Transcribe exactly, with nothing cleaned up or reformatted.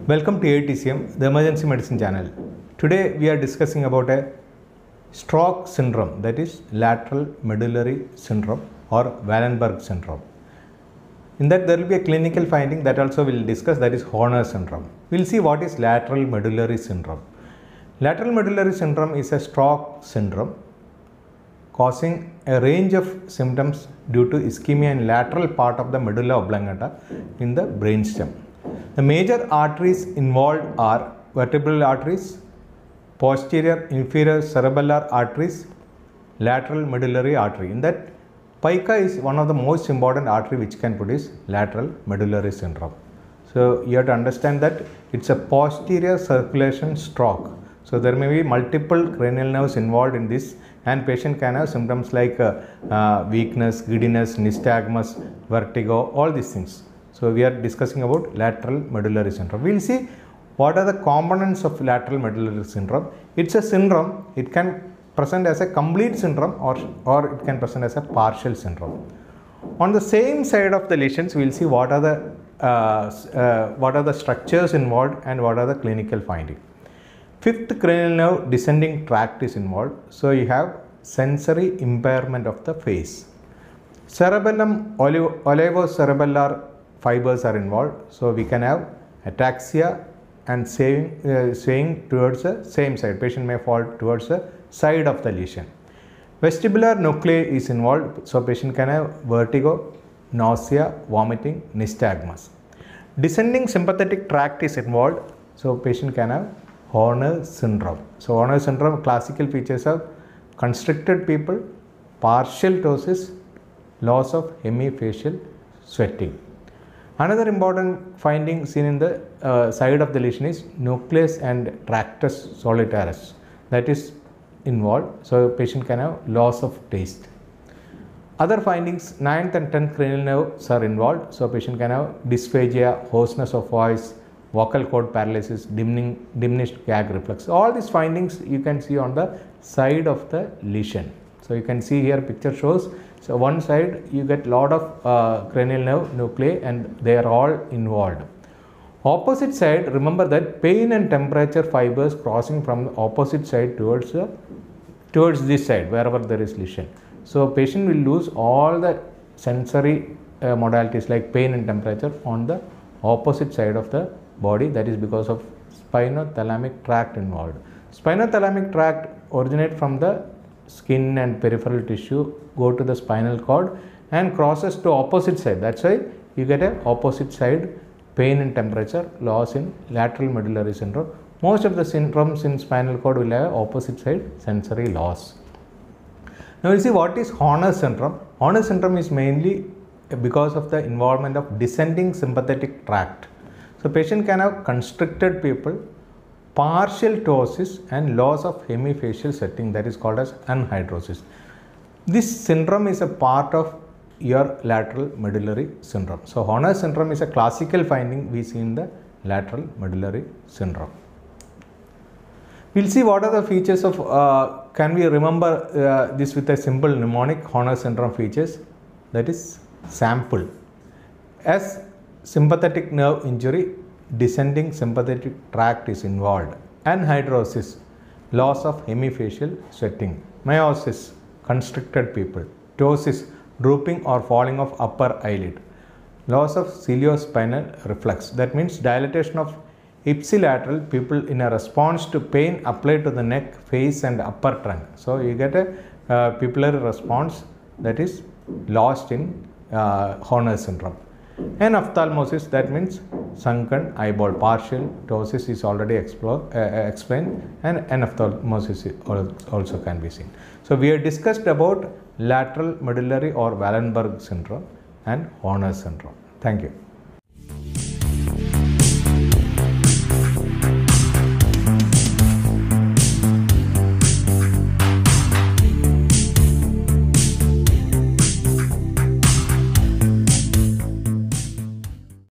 Welcome to A T C M, the Emergency Medicine channel. Today we are discussing about a stroke syndrome, that is lateral medullary syndrome or Wallenberg syndrome. In that there will be a clinical finding that also we will discuss, that is Horner syndrome. We will see what is lateral medullary syndrome. Lateral medullary syndrome is a stroke syndrome causing a range of symptoms due to ischemia in lateral part of the medulla oblongata in the brainstem. The major arteries involved are vertebral arteries, posterior inferior cerebellar arteries, lateral medullary artery. In that, pica is one of the most important artery which can produce lateral medullary syndrome. So you have to understand that it's a posterior circulation stroke. So there may be multiple cranial nerves involved in this, and patient can have symptoms like uh, uh, weakness, giddiness, nystagmus, vertigo, all these things. So we are discussing about lateral medullary syndrome. We will see what are the components of lateral medullary syndrome. It's a syndrome. It can present as a complete syndrome or, or it can present as a partial syndrome. On the same side of the lesions, we will see what are the uh, uh, what are the structures involved and what are the clinical findings. Fifth cranial nerve descending tract is involved. So you have sensory impairment of the face. Cerebellum olivocerebellar fibers are involved. So we can have ataxia and swaying, uh, swaying towards the same side. Patient may fall towards the side of the lesion. Vestibular nuclei is involved. So patient can have vertigo, nausea, vomiting, nystagmus. Descending sympathetic tract is involved. So patient can have Horner syndrome. So Horner syndrome classical features of constricted pupil, partial ptosis, loss of hemifacial sweating. Another important finding seen in the uh, side of the lesion is nucleus and tractus solitarius, that is involved. So patient can have loss of taste. Other findings, ninth and tenth cranial nerves are involved. So patient can have dysphagia, hoarseness of voice, vocal cord paralysis, dimming, diminished gag reflex. All these findings you can see on the side of the lesion. So you can see here picture shows. So one side you get lot of uh, cranial nerve nuclei and they are all involved. Opposite side, remember that pain and temperature fibers crossing from the opposite side towards the towards this side wherever there is lesion. So patient will lose all the sensory uh, modalities like pain and temperature on the opposite side of the body. That is because of spinothalamic tract involved. Spinothalamic tract originate from the skin and peripheral tissue, go to the spinal cord and crosses to opposite side. That's why you get a opposite side pain and temperature loss in lateral medullary syndrome. Most of the syndromes in spinal cord will have opposite side sensory loss. Now we'll see what is Horner syndrome. Horner syndrome is mainly because of the involvement of descending sympathetic tract. So patient can have constricted pupil, partial ptosis and loss of hemifacial setting, that is called as anhidrosis. This syndrome is a part of your lateral medullary syndrome. So Horner syndrome is a classical finding we see in the lateral medullary syndrome. We will see what are the features of, uh, can we remember uh, this with a simple mnemonic. Horner syndrome features, that is sample. As sympathetic nerve injury, descending sympathetic tract is involved. Anhidrosis, loss of hemifacial sweating. Meiosis, constricted pupil. Ptosis, drooping or falling of upper eyelid. Loss of ciliospinal reflex, that means dilatation of ipsilateral pupil in a response to pain applied to the neck, face and upper trunk. So you get a uh, pupillary response that is lost in uh, Horner syndrome. And ophthalmosis, that means sunken eyeball. Partial ptosis is already explore, uh, explained, and anophthalmosis also can be seen. So we have discussed about lateral medullary or Wallenberg syndrome and Horner syndrome. Thank you.